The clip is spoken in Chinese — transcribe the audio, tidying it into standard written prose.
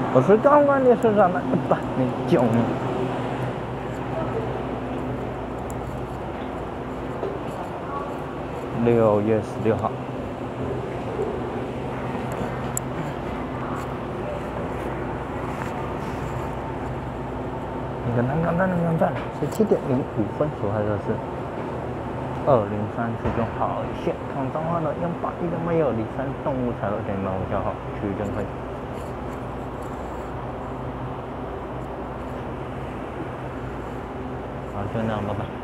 我是刚刚的市长的100年9年。6月16号。那个南港站17点05分所开设是2034中好线，从彰化的用8亿都没有，里山动物才有点毛消耗，区域灯会。好，就那样，拜拜。